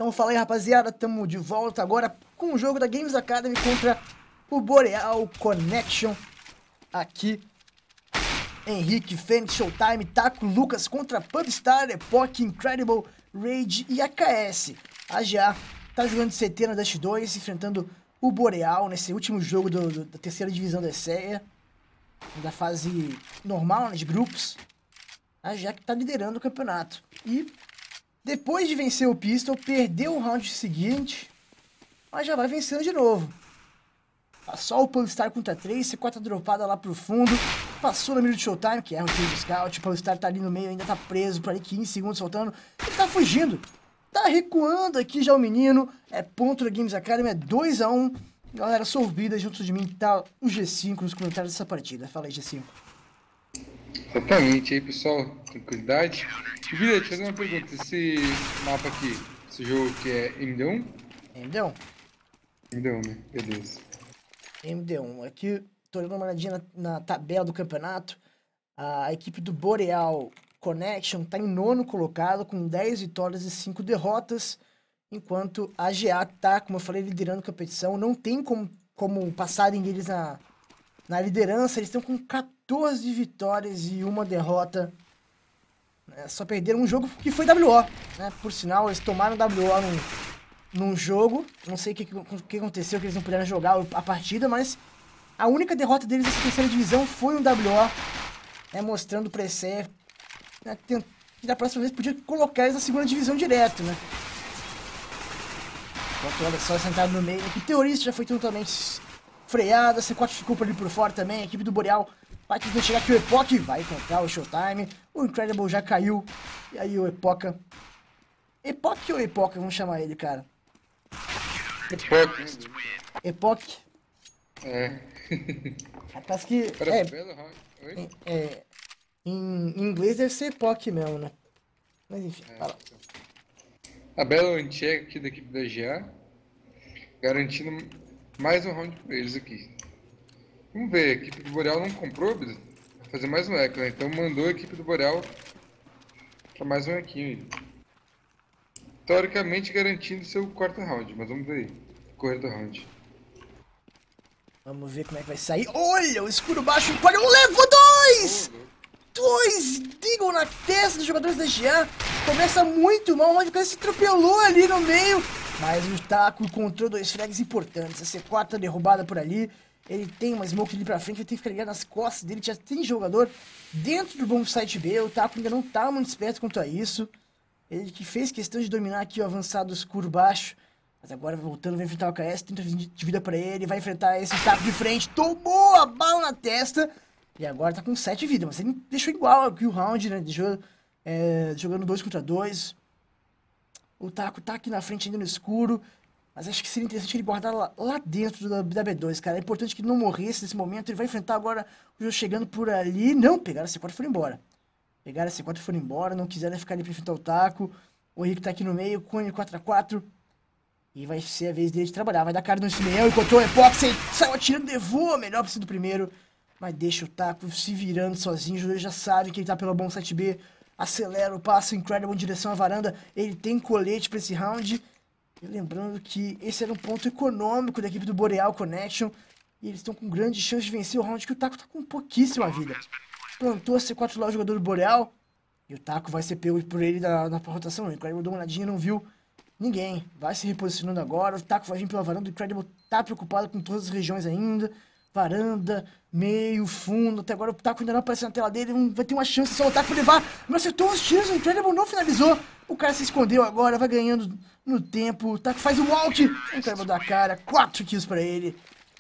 Então fala aí, rapaziada, tamo de volta agora com o jogo da Games Academy contra o Boreal Connection. Aqui, Henrique, Fênix, Showtime, Taco, Lucas contra Pubstar, Epoch, Incredible, Rage e AKS. A GA tá jogando de CT na Dust 2, enfrentando o Boreal nesse último jogo da terceira divisão da ESEA, da fase normal, né, de grupos. A GA que tá liderando o campeonato. E depois de vencer o Pistol, perdeu o round seguinte, mas já vai vencendo de novo. Só o Pubstar contra 3, C4 dropada lá pro fundo, passou no meio do Showtime, que é um tiro de scout, o Pubstar tá ali no meio, ainda tá preso por ali 15 segundos faltando, ele tá fugindo, tá recuando aqui já o menino, é ponto da Games Academy, é 2-1, galera sorbida junto de mim, tá o G5 nos comentários dessa partida, fala aí G5. Exatamente, aí pessoal, tranquilidade. E Vila, deixa eu fazer uma pergunta, esse mapa aqui, esse jogo aqui é MD1? MD1? MD1, né? Beleza. MD1, aqui tô dando uma olhadinha na tabela do campeonato, a equipe do Boreal Connection tá em 9º colocado com 10 vitórias e 5 derrotas, enquanto a GA tá, como eu falei, liderando a competição, não tem como passarem eles na liderança, eles estão com 14 vitórias e 1 derrota, né? Só perderam um jogo que foi WO, né? Por sinal, eles tomaram WO num jogo, não sei o que aconteceu, que eles não puderam jogar a partida, mas a única derrota deles nessa terceira divisão foi um WO, né? Mostrando pra ESEA, né? Que da próxima vez podia colocar eles na segunda divisão direto, né? Enquanto olha só, sentado no meio, a equipe terrorista já foi totalmente freada, C4 ficou por ali por fora também, a equipe do Boreal vai tentar chegar aqui, o Epoch vai encontrar o Showtime, o Incredible já caiu, e aí o Epoch ou Epoch, vamos chamar ele, cara? Epoch. É. Parece que em inglês deve ser Epoch mesmo, né? Mas enfim, fala. A bela anti-check aqui da equipe da GA, garantindo mais um round pra eles aqui. Vamos ver, a equipe do Boreal não comprou, vai fazer mais um eco, né? Então mandou a equipe do Boreal pra mais um equinho. Teoricamente garantindo seu quarto round, mas vamos ver aí. Correr do round. Vamos ver como é que vai sair. Olha, o escuro baixo, pode um levou 2! 2 Deagle na testa dos jogadores da GA. Começa muito mal, o Round se atropelou ali no meio. Mas o Taco encontrou 2 frags importantes. A C4 tá derrubada por ali. Ele tem uma smoke ali pra frente, ele tem que ficar ligado nas costas dele. Já tem jogador dentro do bom site B. O Taco ainda não tá muito esperto quanto a isso. Ele que fez questão de dominar aqui o avançado escuro baixo. Mas agora voltando, vai enfrentar o KS, 30 de vida pra ele, vai enfrentar esse Taco de frente, tomou a bala na testa. E agora tá com 7 vidas, mas ele deixou igual aqui o round, né, deixou jogando 2 contra 2. O Taco tá aqui na frente ainda no escuro, mas acho que seria interessante ele guardar lá dentro da B2, cara. É importante que ele não morresse nesse momento, ele vai enfrentar agora o jogo chegando por ali. Não, pegaram a C4 e foram embora. Pegaram a C4 e foram embora, não quiseram ficar ali pra enfrentar o Taco. O Henrique tá aqui no meio, com ele 4x4. E vai ser a vez dele de trabalhar. Vai dar cara no Simeão, encontrou o Epoch, saiu atirando, levou melhor pra ser do primeiro. Mas deixa o Taco se virando sozinho. O jogador já sabe que ele tá pelo bom site B. Acelera o passo, Incredible em direção à varanda. Ele tem colete pra esse round. E lembrando que esse era um ponto econômico da equipe do Boreal Connection. E eles estão com grande chance de vencer o round, que o Taco tá com pouquíssima vida. Plantou a C4 lá o jogador do Boreal. E o Taco vai ser pego por ele na rotação. O Incredible deu uma olhadinha e não viu ninguém. Vai se reposicionando agora. O Taco vai vir pela varanda. O Incredible tá preocupado com todas as regiões ainda. Varanda, meio, fundo. Até agora o Taco ainda não apareceu na tela dele. Vai ter uma chance só o Taco pra levar. Não acertou os tiros. O Incredible não finalizou. O cara se escondeu agora. Vai ganhando no tempo. O Taco faz o walk. O Incredible dá a cara. 4 kills pra ele.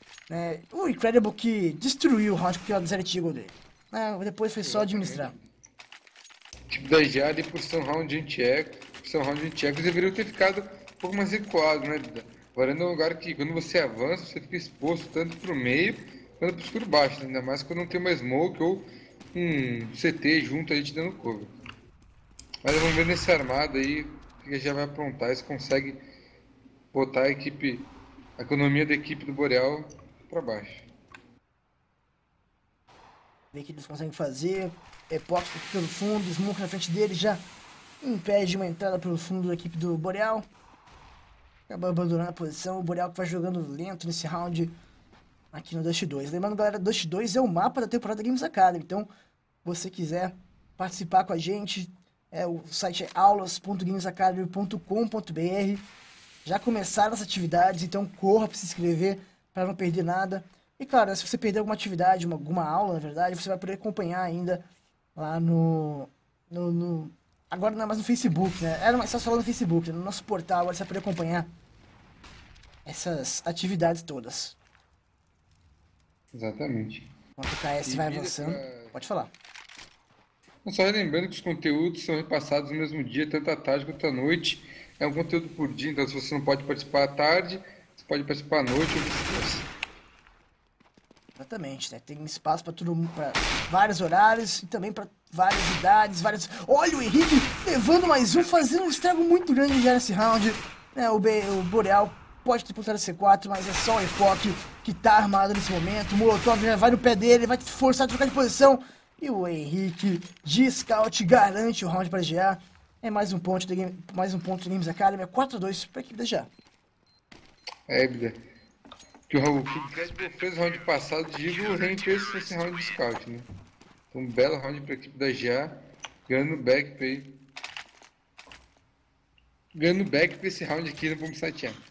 O Incredible que destruiu o round com o Desert Eagle dele. Depois foi só administrar. Tipo da GA ali por ser um round anti-eco. Por ser um round anti-eco, eles deveriam ter ficado um pouco mais recuados, né? Varanda é um lugar que quando você avança, você fica exposto tanto pro meio quanto pro escuro baixo, né? Ainda mais quando não tem uma smoke ou um CT junto aí te dando cover. Mas vamos ver nesse armado aí o que já vai aprontar, se consegue botar a economia da equipe do Boreal pra baixo. Ver o que eles conseguem fazer. Epoch pelo fundo, smoke na frente dele já impede uma entrada pelo fundo da equipe do Boreal. Acabou abandonando a posição. O Boreal que vai jogando lento nesse round aqui no Dust 2. Lembrando, galera, Dust 2 é o mapa da temporada Games Academy. Então, se você quiser participar com a gente, o site é aulas.gamesacademy.com.br. Já começaram as atividades, então corra para se inscrever para não perder nada. E claro, se você perder alguma atividade, alguma aula, na verdade, você vai poder acompanhar ainda lá agora não é mais no Facebook, né? Era mais só falando no Facebook, né? No nosso portal, agora você vai poder acompanhar essas atividades todas. Exatamente. Enquanto o KS vai avançando, pode falar. Só lembrando que os conteúdos são repassados no mesmo dia, tanto à tarde quanto à noite. É um conteúdo por dia, então se você não pode participar à tarde, você pode participar à noite ou vice-versa. Exatamente, né? Tem espaço para todo mundo, para vários horários e também para várias idades, várias. Olha o Henrique levando mais um, fazendo um estrago muito grande já nesse round. O Boreal pode ter pontuado C4, mas é só o Epoch que tá armado nesse momento. O Molotov já vai no pé dele, vai forçar a trocar de posição. E o Henrique de Scout garante o round para GA. É mais um ponto do Games Academy, é 4-2 para a equipe da GA. Bida. Que o Incredible fez o round passado, digo, o Ren fez esse round de Scout, né? Então, um belo round para a equipe da GA, ganhando back para esse round aqui no Bomb Site A.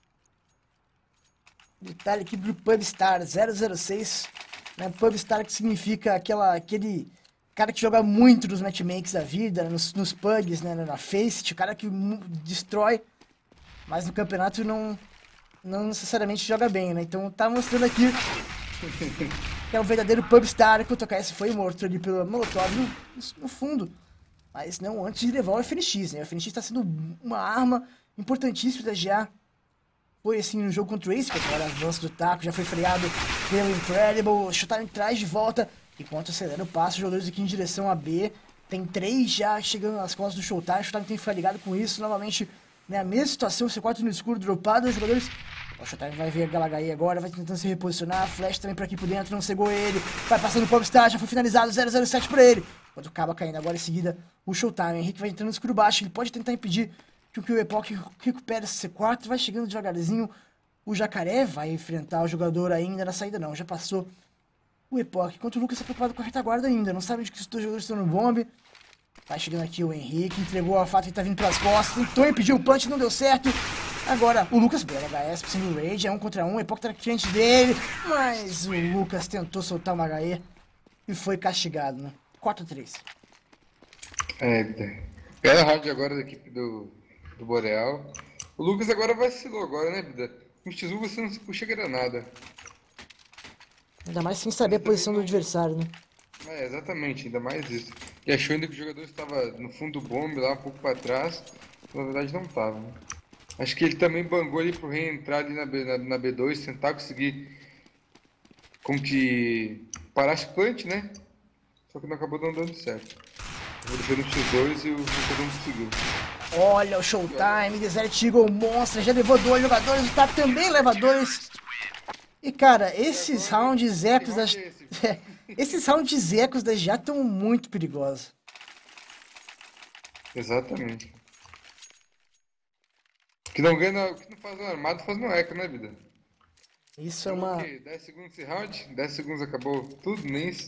Detalhe aqui do Pubstar 006, né? Pubstar que significa aquele cara que joga muito nos matchmakes da vida, nos pugs, né? Na Faceit, o cara que destrói, mas no campeonato não necessariamente joga bem, né? Então tá mostrando aqui que é o verdadeiro Pubstar, que o TKS foi morto ali pelo Molotov no fundo. Mas não antes de levar o FNX, né? O FNX tá sendo uma arma importantíssima da GA. Foi assim no jogo contra o Ace, porque era avanço do taco, já foi freado pelo Incredible, chutaram traz de volta, enquanto acelera o passo, os jogadores aqui em direção a B. Tem 3 já chegando nas costas do Showtime, o Showtime tem que ficar ligado com isso, novamente, né, a mesma situação, C4 no escuro, dropado, os jogadores... O Showtime vai ver a Galagaí agora, vai tentando se reposicionar, Flash também por aqui por dentro, não cegou ele, vai passando o Popstar, já foi finalizado, 007 pra ele. Quando acaba caindo agora em seguida o Showtime, Henrique vai entrando no escuro baixo, ele pode tentar impedir que o Epoch recupera esse C4, vai chegando devagarzinho, o Jacaré vai enfrentar o jogador ainda na saída não, já passou o Epoch, enquanto o Lucas está preocupado com a retaguarda ainda, não sabe de que os dois jogadores estão no bombe. Vai chegando aqui o Henrique, entregou a fato que tá vindo pelas costas, tentou impedir o punch, não deu certo. Agora o Lucas BLHS precisando do Rage, é 1 contra 1, o Epoch tá na frente dele, mas o Lucas tentou soltar uma HE e foi castigado, né? 4-3. Bela round agora da equipe do Boreal. O Lucas agora vacilou agora, né, Bida? Com o X1 você não se puxa granada. Ainda mais sem saber a posição do adversário, né? Exatamente, ainda mais isso. E achou ainda que o jogador estava no fundo do bombe, lá um pouco para trás. Na verdade não estava, né? Acho que ele também bangou ali pro Ren entrar ali na B2, tentar conseguir como que parasse o plant, né? Só que não acabou não dando certo. Vou deixar no X2 e o Lucas não conseguiu. Olha o Showtime, Desert Eagle Monster, já levou 2 jogadores, o TAP também leva 2. E cara, esses rounds ecos das... esses rounds ecos da GA estão muito perigosos. Exatamente. Que não ganha, que não faz um armado, faz um eco, né, Vida? Isso é uma... 10 segundos esse round? 10 segundos acabou tudo, nem isso.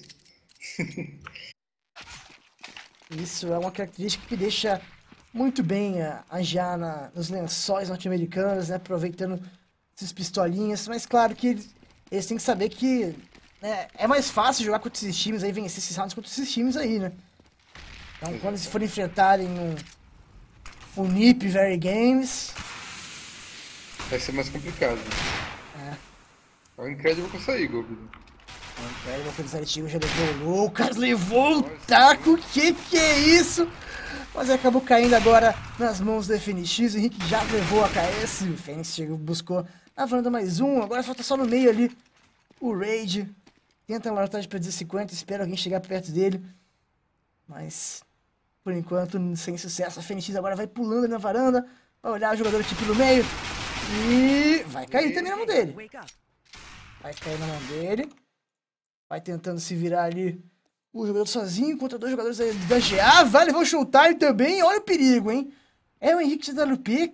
Isso é uma característica que deixa muito bem a GA nos lençóis norte-americanos, né, aproveitando esses pistolinhas, mas claro que eles têm que saber que, né, é mais fácil jogar contra esses times aí, vencer esses rounds contra esses times aí, né. Então quando eles forem enfrentarem o NiP Very Games... vai ser mais complicado. É o Incredible com essa Eagle, Vida. O Incredible com o Desert já levou o Lucas, levou o taco, que é isso? Mas acabou caindo agora nas mãos do FNX, o Henrique já levou a KS, o Fênix chegou, buscou a varanda mais um, agora falta só no meio ali o Raid, tenta alertar para 250, espera alguém chegar perto dele, mas por enquanto sem sucesso. A Fênix agora vai pulando ali na varanda, vai olhar o jogador tipo no meio e vai cair também na mão dele. Vai cair na mão dele, vai tentando se virar ali. O jogador sozinho contra 2 jogadores da GA, vai levar o Showtime também, olha o perigo, hein? É o Henrique de WP,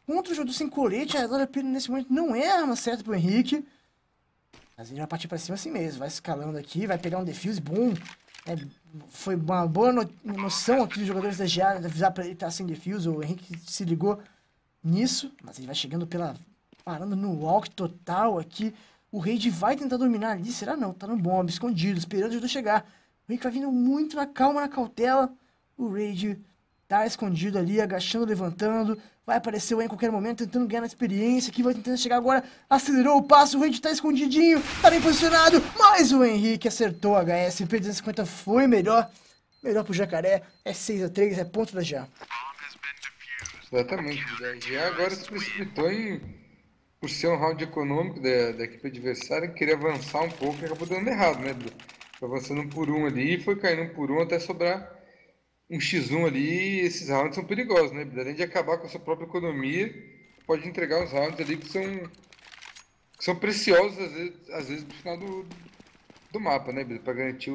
contra o jogador sem colete, a WP nesse momento não é a arma certa pro Henrique. Mas ele vai partir pra cima assim mesmo, vai escalando aqui, vai pegar um defuse bom. Foi uma boa noção aqui dos jogadores da GA, de avisar pra ele estar sem defuse, o Henrique se ligou nisso, mas ele vai chegando parando no walk total aqui. O Raid vai tentar dominar ali, será não? Tá no bomb, escondido, esperando o jogador chegar. O Henrique vai vindo muito na calma, na cautela. O Raid tá escondido ali, agachando, levantando. Vai aparecer o En em qualquer momento, tentando ganhar na experiência. Aqui vai tentando chegar agora. Acelerou o passo, o Raid tá escondidinho. Tá bem posicionado. Mas o Henrique acertou a HS. O P250 foi melhor. Melhor pro Jacaré. É 6-3, é ponto da GA. Exatamente. A GA agora se precipitou por ser um round econômico da equipe adversária, queria avançar um pouco e acabou dando errado, né? Foi avançando um por um ali, foi caindo um por um até sobrar um x1 ali, e esses rounds são perigosos, né? Além de acabar com a sua própria economia, pode entregar uns rounds ali que são preciosos às vezes no final do mapa, né? Para garantir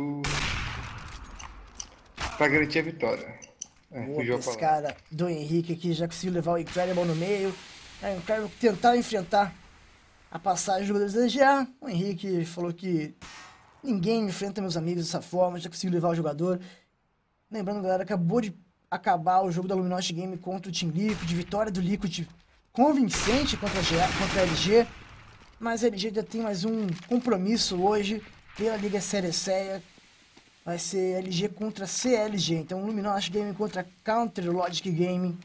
a vitória. Boa pescada do Henrique aqui, já conseguiu levar o Incredible no meio. O Incredible tentar enfrentar a passagem dos jogadores da GA. O Henrique falou que ninguém enfrenta meus amigos dessa forma, já conseguiu levar o jogador. Lembrando, galera, acabou de acabar o jogo da Luminosity Game contra o Team Liquid, vitória do Liquid convincente contra a LG, mas a LG ainda tem mais um compromisso hoje pela Liga Série CEA, vai ser LG contra CLG, então Luminosity Game contra Counter Logic Gaming.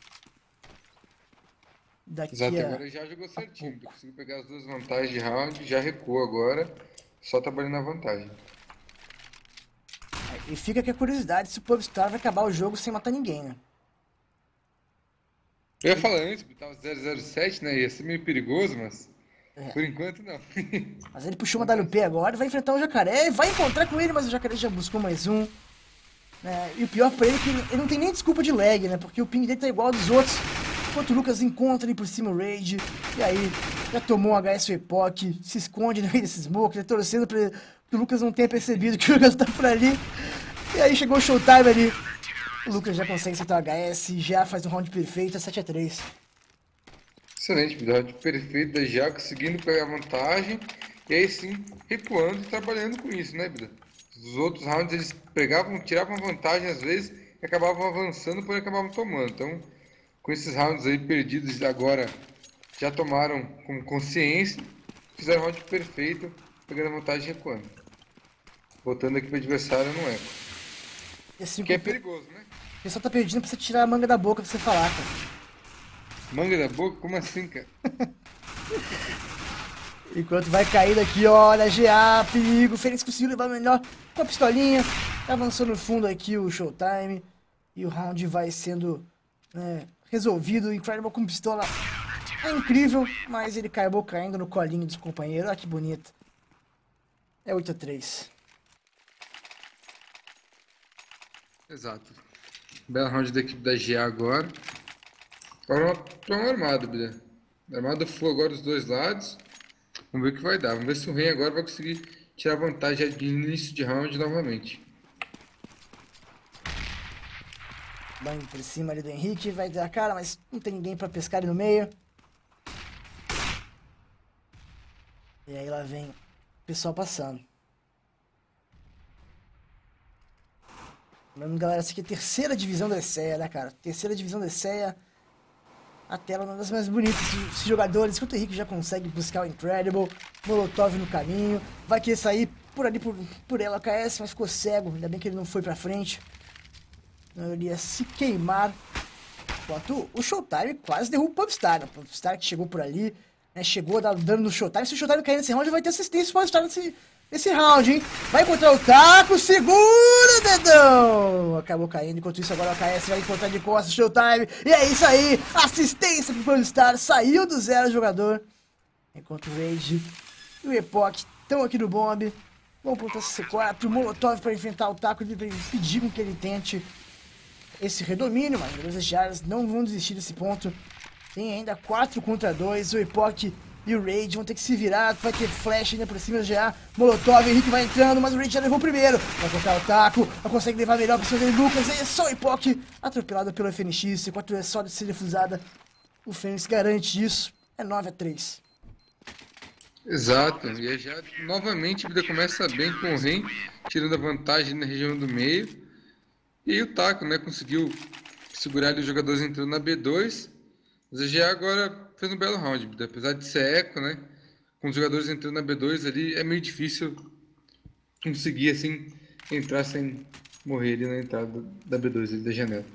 Exato, agora já jogou certinho, conseguiu pegar as duas vantagens de round, já recuou agora, só trabalhando na vantagem. E fica aqui a curiosidade se o Pubstar vai acabar o jogo sem matar ninguém, né? Eu ia falar antes, porque tava 007, né? Ia ser meio perigoso, mas por enquanto não. Mas ele puxou uma WP agora, vai enfrentar o Jacaré, vai encontrar com ele, mas o Jacaré já buscou mais um. E o pior pra ele é que ele não tem nem desculpa de lag, né? Porque o ping dele tá igual ao dos outros. Enquanto o Lucas encontra ali por cima o Raid, e aí já tomou um HS Epoch, se esconde no meio desse smoke, torcendo pra que o Lucas não tenha percebido que o Lucas tá por ali. E aí chegou o Showtime ali. O Lucas já consegue acertar o HS, já faz um round perfeito, é 7-3. Excelente, round perfeito da GA, conseguindo pegar a vantagem. E aí sim, recuando e trabalhando com isso, né, Bida? Os outros rounds eles tiravam vantagem às vezes e acabavam avançando, porém acabavam tomando. Então, com esses rounds aí perdidos agora, já tomaram com consciência, fizeram o round perfeito, pegando a vantagem e recuando. Botando a equipe adversária no eco. Assim, que é perigoso, né? O pessoal tá pedindo pra você tirar a manga da boca pra você falar, cara. Manga da boca? Como assim, cara? Enquanto vai caindo aqui, olha, GA, perigo. Fênix conseguiu levar melhor com a pistolinha. Avançou no fundo aqui o Showtime. E o round vai sendo resolvido. Incredible com pistola é incrível, mas ele acabou caindo no colinho dos companheiros. Olha que bonito. É 8-3. Exato. Belo round da equipe da GA agora. Agora pra uma armada, Bida. Armada full agora dos dois lados. Vamos ver o que vai dar. Vamos ver se o Ren agora vai conseguir tirar vantagem de início de round novamente. Banho por cima ali do Henrique. Vai dar a cara, mas não tem ninguém pra pescar ali no meio. E aí lá vem o pessoal passando. Lembrando, galera, essa aqui é a terceira divisão da ESEA, né, cara? Terceira divisão da ESEA. A tela é uma das mais bonitas. Esses jogadores, enquanto o Henrique já consegue buscar o Incredible. Molotov no caminho. Vai querer sair por ali, por ela, KS, mas ficou cego. Ainda bem que ele não foi pra frente. Ele ia se queimar. Enquanto o Showtime quase derruba o Pubstar, né? O Pubstar que chegou por ali, né? Chegou a dar dano no Showtime. Se o Showtime cair nesse round, vai ter assistência pro Pubstar nesse round, hein? Vai encontrar o Taco, segura, dedão! Acabou caindo, enquanto isso agora o KS vai encontrar de costas o Showtime. E é isso aí, assistência pro Pubstar, saiu do zero jogador. Enquanto o Rage e o Epoch estão aqui no bomb. Vão pro C4, o Molotov para enfrentar o Taco, ele pedir que ele tente esse redomínio, mas os Jaras não vão desistir desse ponto. Tem ainda 4 contra 2, o Epoch e o Raid vão ter que se virar, vai ter flash ainda por cima do GA, Molotov, Henrique vai entrando, mas o Raid já levou o primeiro, vai colocar o Taco, não consegue levar melhor pra cima dele, Lucas, e é só o Epoch, atropelado pelo FNX, C4 é só de ser defusada, o Fênix garante isso. É 9-3. Exato, e aí já novamente a vida começa bem com o Ren, tirando a vantagem na região do meio. E aí o Taco, né, conseguiu segurar ali os jogadores entrando na B2. Mas a GA agora fez um belo round, apesar de ser eco, né? Com os jogadores entrando na B2 ali, é meio difícil conseguir assim entrar sem morrer ali na entrada da B2 ali, da janela.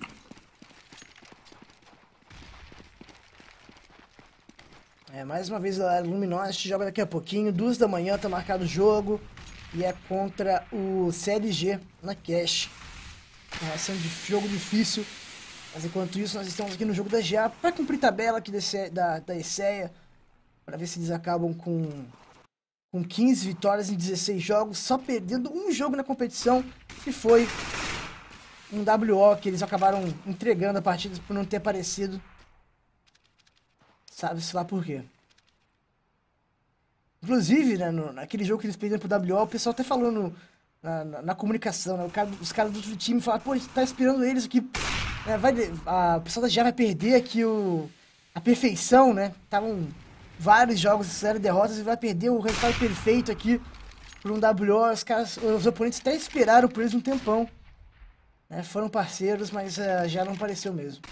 Mais uma vez a Luminosity joga daqui a pouquinho, 2 da manhã, tá marcado o jogo. E é contra o CLG na Cash. Vai ser um jogo difícil. Mas enquanto isso, nós estamos aqui no jogo da GA para cumprir tabela aqui da ESEA. Para ver se eles acabam com 15 vitórias em 16 jogos, só perdendo um jogo na competição, que foi um WO, que eles acabaram entregando a partida por não ter aparecido. Sabe-se lá por quê. Inclusive, né, naquele jogo que eles perderam pro WO, o pessoal até falou na comunicação, né, os caras do outro time falaram, pô, a gente tá esperando eles aqui, o pessoal da GA vai perder aqui a perfeição, né, estavam vários jogos, 0 derrotas, e vai perder o resultado perfeito aqui por um WO, os oponentes até esperaram por eles um tempão, né, foram parceiros, mas já não apareceu mesmo.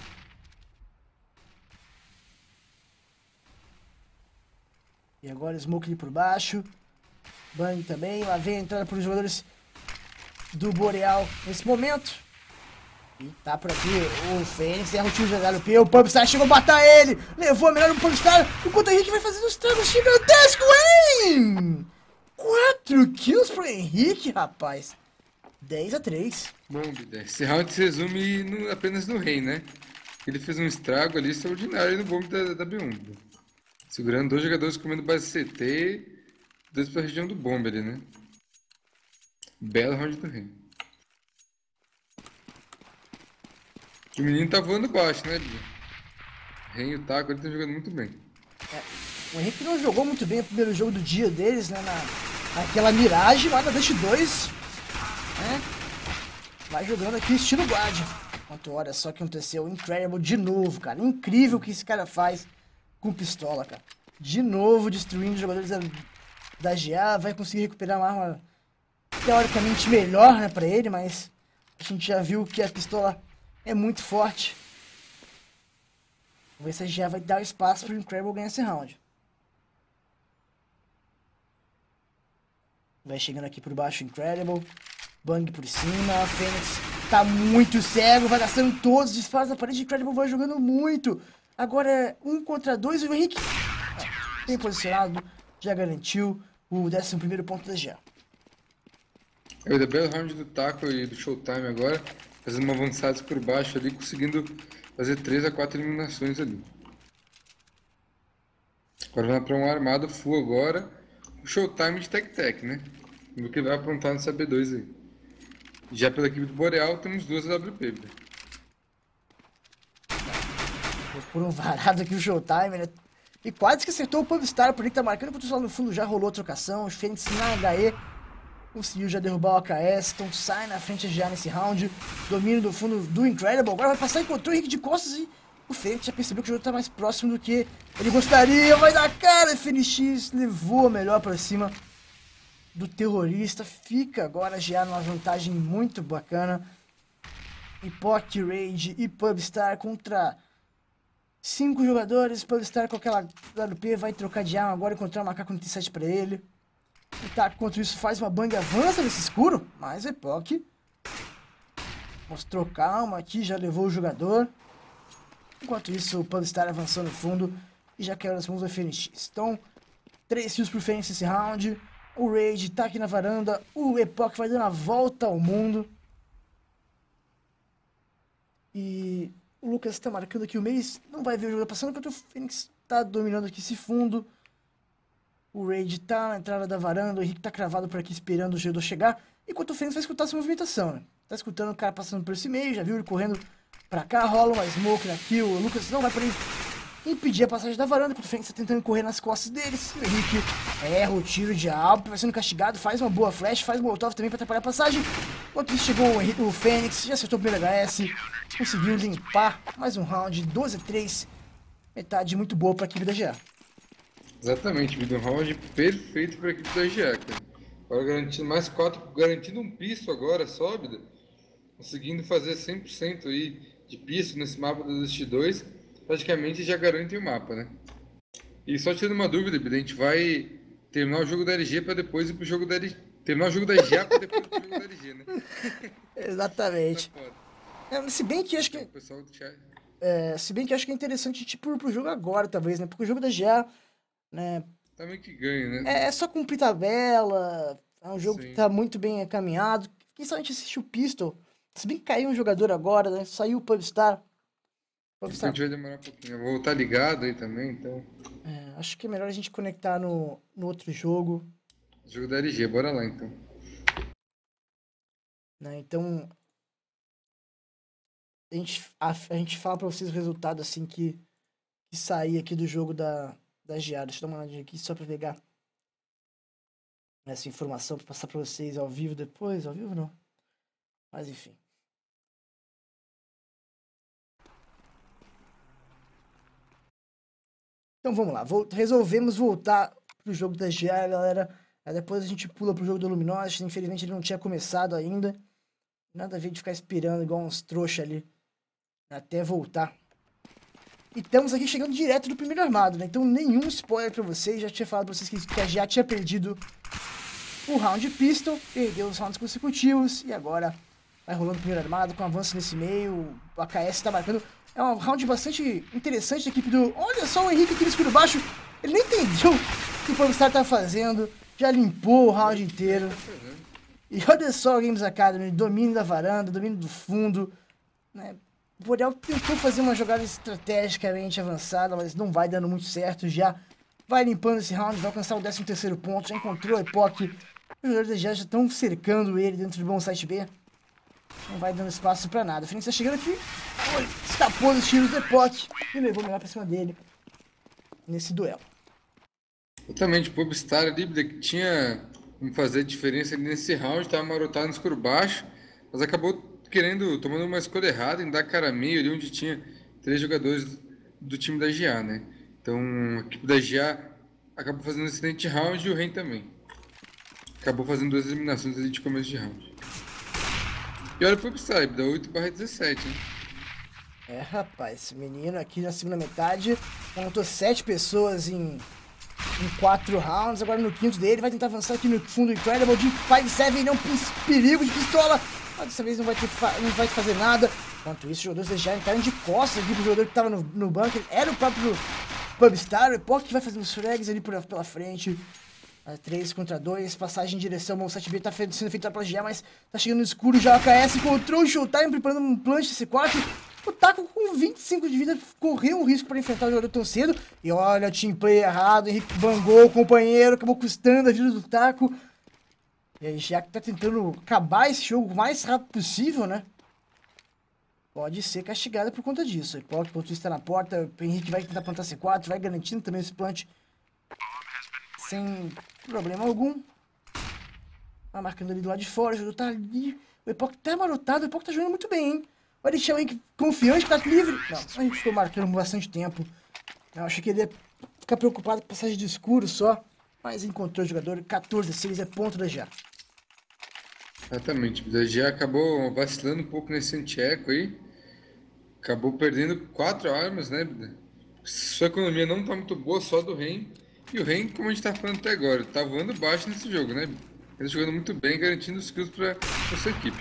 E agora Smoke ali por baixo. Bang também. Lá vem a entrada para os jogadores do Boreal nesse momento. E tá por aqui o Fênix. Erra o tiro de HLP. O Pubstar chegou a matar ele. Levou a melhor no Pubstar. Enquanto a Henrique vai fazendo os estragos gigantescos, hein? 4 kills pro Henrique, rapaz. 10-3. Bom, esse round se resume apenas no Ren, né? Ele fez um estrago ali extraordinário no bomb da B1. Segurando 2 jogadores comendo base CT, 2 pra região do bombe ali, né? Belo round do Ren. O menino tá voando baixo, né, Bia? Ren e o Taco, ele tá jogando muito bem. O Henrique não jogou muito bem o primeiro jogo do dia deles, né? Naquela miragem lá da Dust 2. Né? Vai jogando aqui estilo guard. Enquanto olha só o que aconteceu. Incredible de novo, cara. Incrível o que esse cara faz com pistola, cara. De novo destruindo os jogadores da GA. Vai conseguir recuperar uma arma teoricamente melhor, né, pra ele, mas a gente já viu que a pistola é muito forte. Vamos ver se a GA vai dar espaço pro Incredible ganhar esse round. Vai chegando aqui por baixo o Incredible. Bang por cima. Fênix tá muito cego. Vai gastando todos os disparos na parede. Incredible vai jogando muito. Agora é 1 contra 2 e o Henrique, bem posicionado, já garantiu o 11º ponto da GA. É o belo round do Taco e do Showtime agora, fazendo uma avançada por baixo ali, conseguindo fazer 3 a 4 eliminações ali. Agora vai para um armado full agora, o Showtime de Tec-Tec, né? O que vai aprontar nessa B2 aí. Já pela equipe do Boreal temos 2 AWP, né? Por um varado aqui o Showtime, né? E quase que acertou o Pubstar, por ele que tá marcando, enquanto só no fundo já rolou a trocação. Os Fênix na HE conseguiu já derrubar o AKS, então sai na frente já nesse round. Domínio do fundo do Incredible, agora vai passar, encontrou o Henrique de costas e o Fênix já percebeu que o jogo tá mais próximo do que ele gostaria. Vai dar cara, FNX levou a melhor pra cima do terrorista. Fica agora já numa vantagem muito bacana. Epoch, Rage e Pubstar contra 5 jogadores. Pubstar com aquela WP vai trocar de arma agora, encontrar uma AK-47 pra ele. O Taco, enquanto isso, faz uma bang, avança nesse escuro, mas Epoch mostrou calma aqui, já levou o jogador. Enquanto isso, o Pubstar avançou no fundo e já quebra as mãos do FNX. Então, 3 kills pro Fênix nesse round. O Rage tá aqui na varanda, o Epoch vai dando a volta ao mundo. E o Lucas tá marcando aqui o meio, não vai ver o jogo passando, enquanto o Fênix tá dominando aqui esse fundo. O Rage tá na entrada da varanda, o Henrique tá cravado por aqui esperando o jogador chegar. Enquanto o Fênix vai escutar essa movimentação, né? Tá escutando o cara passando por esse meio, já viu ele correndo pra cá, rola uma smoke aqui, o Lucas não vai poder impedir a passagem da varanda, enquanto o Fênix tá tentando correr nas costas deles. O Henrique erra o tiro de Alp, vai sendo castigado, faz uma boa flash, faz molotov também pra atrapalhar a passagem. Enquanto isso chegou o Fênix, já acertou o primeiro HS, conseguiu limpar mais um round, 12-3. Metade muito boa para a equipe da GA. Exatamente, vida um round perfeito para a equipe da GA, cara. Agora garantindo mais 4, garantindo um pisto agora só, vida. Conseguindo fazer 100% aí de pisto nesse mapa do Dust 2, praticamente já garante o mapa, né? E só tirando uma dúvida, vida, a gente vai terminar o jogo da LG para depois ir pro jogo da LG. Terminar o jogo da GA para depois ir pro jogo da LG, né? Exatamente. Se bem que acho que... O pessoal do chat... se bem que acho que é interessante tipo, pro jogo agora, talvez, né? Porque o jogo da GA, né? Tá meio que ganho, né? É só cumprir tabela, é um jogo Sim. que tá muito bem encaminhado. Quem sabe a gente assiste o Pistol. Se bem que caiu um jogador agora, né? Saiu o Pubstar. A gente vai demorar um pouquinho. Eu vou estar ligado aí também, então... acho que é melhor a gente conectar no outro jogo. Jogo da LG, bora lá então. Né? Então... A gente fala pra vocês o resultado assim que sair aqui do jogo da GA. Deixa eu dar uma olhadinha aqui só pra pegar essa informação pra passar pra vocês ao vivo depois. Ao vivo não. Mas enfim. Então vamos lá. Resolvemos voltar pro jogo da GA, galera. Aí depois a gente pula pro jogo do Luminosity. Infelizmente ele não tinha começado ainda. Nada a ver de ficar esperando igual uns trouxa ali. Até voltar. E estamos aqui chegando direto do primeiro armado, né? Então nenhum spoiler pra vocês. Já tinha falado pra vocês que a GA tinha perdido o round pistol. Perdeu os rounds consecutivos. E agora vai rolando o primeiro armado com avanço nesse meio. O AKS tá marcando. É um round bastante interessante da equipe do... Olha só o Henrique aqui no escuro baixo. Ele nem entendeu o que o Pubstar tá fazendo. Já limpou o round inteiro. E olha só o Games Academy. Domínio da varanda, domínio do fundo, né? O Boreal tentou fazer uma jogada estrategicamente avançada, mas não vai dando muito certo. Já vai limpando esse round, vai alcançar o 13º ponto. Já encontrou a Epoch. Os jogadores da GA já estão cercando ele dentro do bom site B. Não vai dando espaço pra nada. O Phoenix tá chegando aqui. Olha, escapou dos tiros da Epoch e levou melhor pra cima dele nesse duelo. Exatamente, o Pubstar ali que tinha como fazer diferença ali nesse round, tava marotado no escuro baixo, mas acabou tomando uma escolha errada em dar cara meio ali onde tinha 3 jogadores do time da GA, né? Então a equipe da GA acabou fazendo um excelente round e o Ren também. Acabou fazendo 2 eliminações ali de começo de round. E olha o Pubstar, dá 8/17, hein? Rapaz, esse menino aqui na segunda metade montou 7 pessoas em 4 rounds. Agora no quinto dele vai tentar avançar aqui no fundo. Incredible de 5-7, não perigo de pistola. Mas dessa vez não vai fazer nada. Enquanto isso, os jogadores da GA encaram de costas aqui pro jogador que tava no bunker. Era o próprio Pubstar. O Epoch que vai fazendo os frags ali pela frente. 3 contra 2. Passagem em direção ao 7B. Tá sendo feita pela GA, mas tá chegando no escuro. Já o AKS encontrou o Showtime preparando um plant C4. O Taco com 25 de vida correu um risco para enfrentar o jogador tão cedo. E olha o team play errado. Henrique bangou o companheiro. Acabou custando a vida do Taco. E aí já que tá tentando acabar esse jogo o mais rápido possível, né? Pode ser castigada por conta disso. O Epoch, enquanto isso, tá na porta. O Henrique vai tentar plantar C4. Vai garantindo também esse plant sem problema algum. Vai marcando ali do lado de fora. O jogador tá ali. O Epoch tá marotado. O Epoch tá jogando muito bem, hein? Vai deixar o Henrique confiante que tá livre. Não, a gente ficou marcando bastante tempo. Eu achei que ele ia ficar preocupado com passagem de escuro só. Mas encontrou o jogador. 14-6 é ponto da GA. Exatamente, a GA acabou vacilando um pouco nesse anti-eco aí. Acabou perdendo 4 armas, né? Sua economia não tá muito boa, só do Ren. E o Ren, como a gente tá falando até agora, tá voando baixo nesse jogo, né? Ele tá jogando muito bem, garantindo os kills pra sua equipe.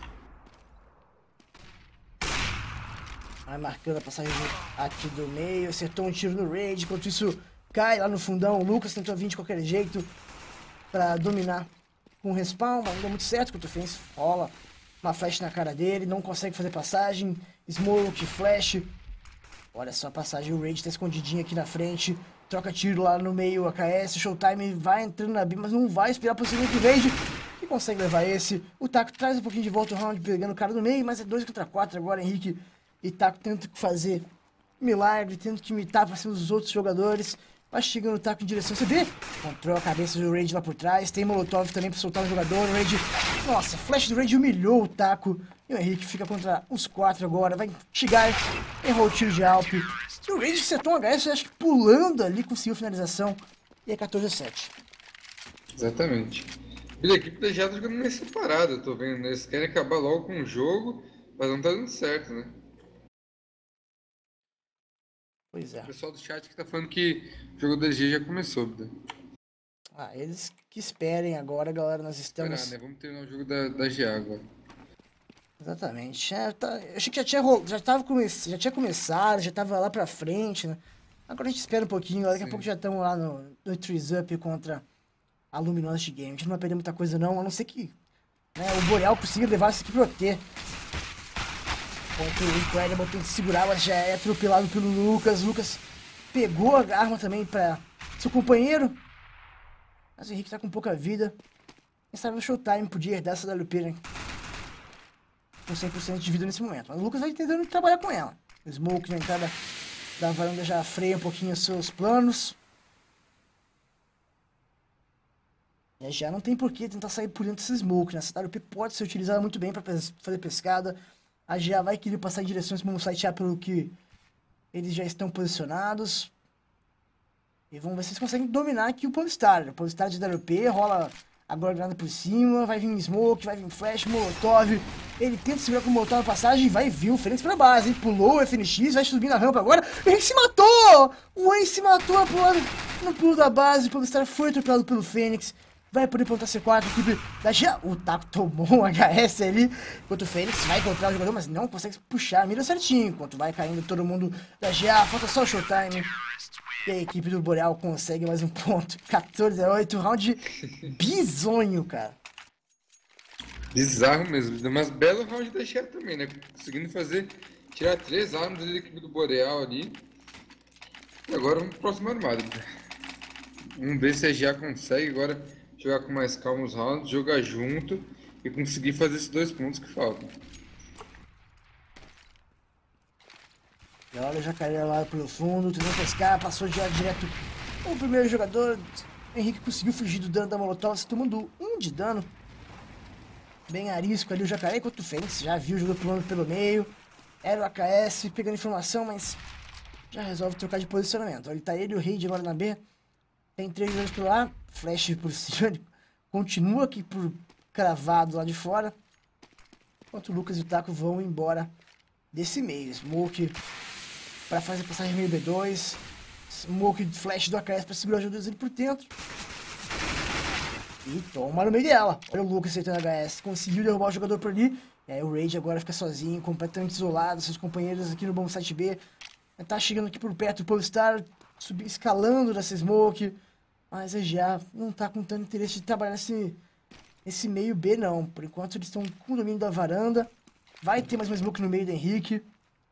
Vai marcando a passagem aqui do meio, acertou um tiro no raid, enquanto isso cai lá no fundão. O Lucas tentou vir de qualquer jeito pra dominar com o respawn, mas não deu muito certo, enquanto o Fence rola uma flash na cara dele, não consegue fazer passagem, smoke, flash. Olha só a passagem, o raid tá escondidinho aqui na frente, troca tiro lá no meio, AKS, Showtime vai entrando na B, mas não vai esperar pro segundo raid, e consegue levar esse. O Taco traz um pouquinho de volta o round, pegando o cara no meio, mas é 2 contra 4 agora, Henrique e Taco tendo que fazer milagre, tendo que imitar pra cima dos outros jogadores. Vai chegando o Taco em direção ao CB. Encontrou a cabeça do Raid lá por trás. Tem Molotov também pra soltar o jogador. O Raid... Nossa, flash do Raid humilhou o Taco. E o Henrique fica contra os 4 agora. Vai chegar. Errou o tiro de Alp. E o Rage setou um HS, acho que pulando ali, conseguiu finalização. E é 14-7. Exatamente. E a equipe da GA tá jogando meio separada, eu tô vendo, né? Eles querem acabar logo com o jogo, mas não tá dando certo, né? Pois é. O pessoal do chat que tá falando que o jogo da GA já começou, né? Ah, eles que esperem agora, galera, nós estamos... Esperar, né? Vamos terminar o jogo da GA agora. Exatamente. Eu achei que já tinha começado, já tava lá pra frente, né? Agora a gente espera um pouquinho, daqui a pouco já estamos lá no Trees Up contra a Luminosity Game. A gente não vai perder muita coisa não, a não ser que, né, o Boreal consiga levar isso aqui pro OT. Enquanto o Incredible tem que segurar, mas já é atropelado pelo Lucas. O Lucas pegou a arma também pra seu companheiro. Mas o Henrique tá com pouca vida. Quem sabe no Showtime podia herdar essa WP, né? Com 100% de vida nesse momento. Mas o Lucas vai tentando trabalhar com ela. O Smoke na entrada da varanda já freia um pouquinho os seus planos. E já não tem por que tentar sair por dentro desse Smoke, né? Essa WP pode ser utilizada muito bem para fazer pescada. A GA vai querer passar em direções como sitear pelo que eles já estão posicionados. E vamos ver se eles conseguem dominar aqui o Polestar. O Polestar de WP rola agora granada por cima, vai vir Smoke, vai vir Flash, Molotov. Ele tenta segurar com o Molotov na passagem e vai vir o Fênix pra base, hein? Pulou o FNX, vai subir na rampa agora. O Henrique se matou! O Henrique se matou no pulo da base. O Polestar foi atropelado pelo Fênix. Vai poder plantar C4, equipe da GA. O Taco tomou um HS ali. Enquanto o Fênix vai encontrar o jogador, mas não consegue puxar a mira certinho. Enquanto vai caindo todo mundo da GA. Falta só o Showtime. E a equipe do Boreal consegue mais um ponto. 14-8, round bizonho, cara. Bizarro mesmo. Mas belo round da GA também, né? Conseguindo tirar 3 armas da equipe do Boreal ali. E agora vamos pro próximo armado. Vamos ver se a GA consegue agora jogar com mais calma os rounds, jogar junto e conseguir fazer esses 2 pontos que faltam. E olha o Jacaré lá pelo fundo, tentando pescar, passou já direto o primeiro jogador. O Henrique conseguiu fugir do dano da Molotov, se tomando 1 de dano. Bem arisco ali o Jacaré, enquanto o Fênix já viu o jogador pulando pelo meio. Era o AKS pegando informação, mas já resolve trocar de posicionamento. Olha, tá ele e o Raid agora na B. Tem 3 jogadores por lá, Flash por cima, continua aqui por cravado lá de fora. Enquanto o Lucas e o Taco vão embora desse meio. Smoke para fazer passagem meio B2. Smoke Flash do AKS para segurar os jogadores ali por dentro. E toma no meio dela. Olha o Lucas acertando a HS, conseguiu derrubar o jogador por ali. E aí o Rage agora fica sozinho, completamente isolado. Seus companheiros aqui no bombsite B. Tá chegando aqui por perto do Polestar, escalando nessa Smoke, mas a GA não tá com tanto interesse de trabalhar nesse meio B não. Por enquanto eles estão com o domínio da varanda. Vai ter mais uma Smoke no meio do Henrique.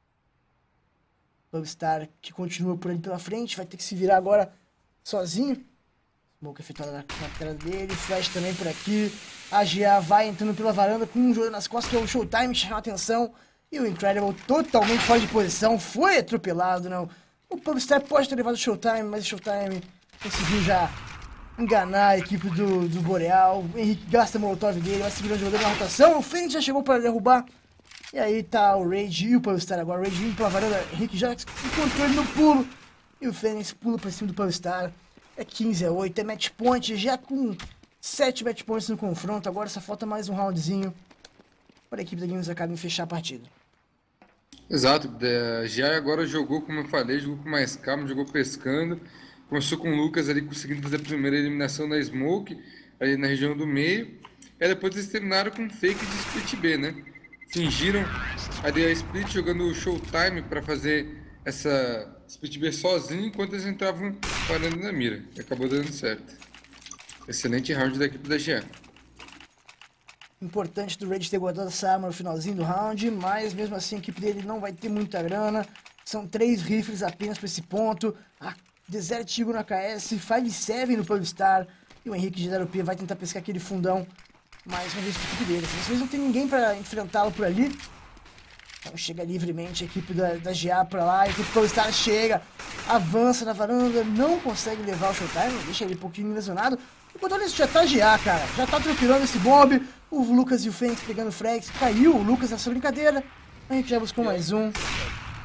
Polestar que continua por ali pela frente, vai ter que se virar agora sozinho. Smoke efetuada na cara dele, Flash também por aqui. A GA vai entrando pela varanda com um jogador nas costas que é o Showtime, chama a atenção. E o Incredible totalmente fora de posição, foi atropelado, não. O Polestar pode ter levado o Showtime, mas o Showtime conseguiu já enganar a equipe do Boreal. O Henrique gasta a Molotov dele, vai seguir o jogador na rotação. O Fênix já chegou para derrubar. E aí tá o Rage e o Polestar agora. O Rage vindo pela varanda, o Henrique já encontrou ele no pulo. E o Fênix pula para cima do Polestar. É 15-8, é match point, já com 7 match points no confronto. Agora só falta mais um roundzinho para a equipe da Games Academy fechar a partida. Exato, já agora jogou, como eu falei, jogou com mais calma, jogou pescando. Começou com o Lucas ali conseguindo fazer a primeira eliminação na Smoke, ali na região do meio. E depois eles terminaram com um fake de split B, né? Fingiram ali a split jogando o Showtime para fazer essa split B sozinho, enquanto eles entravam parando na mira. E acabou dando certo. Excelente round da equipe da GA. Importante do Rage ter guardado essa arma no finalzinho do round, mas mesmo assim a equipe dele não vai ter muita grana. São 3 rifles apenas para esse ponto. A Desert Eagle no AKS, 5-7 no Polestar. E o Henrique de WP vai tentar pescar aquele fundão mais uma vez para a equipe dele. Às vezes não tem ninguém para enfrentá-lo por ali. Então chega livremente a equipe da GA para lá. A equipe do Polestar chega, avança na varanda, não consegue levar o Showtime, deixa ele um pouquinho lesionado. Enquanto olha isso, já tá GA, cara. Já tá atropelando esse bomb. O Lucas e o Fênix pegando frags. Caiu o Lucas nessa brincadeira. A gente já buscou mais um.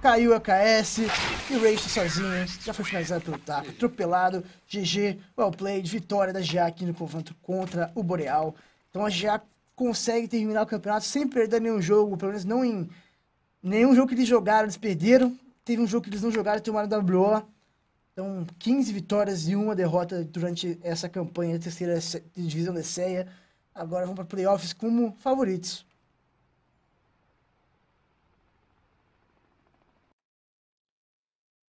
caiu a KS e o Rage tá sozinho, já foi finalizado pelo Taco, atropelado, GG, well played, vitória da GA aqui no confronto contra o Boreal. Então a GA consegue terminar o campeonato sem perder nenhum jogo, pelo menos não em nenhum jogo que eles jogaram, eles perderam. Teve um jogo que eles não jogaram e tomaram WO. Então 15 vitórias e 1 derrota durante essa campanha, a terceira divisão da CEA. Agora vão para playoffs como favoritos.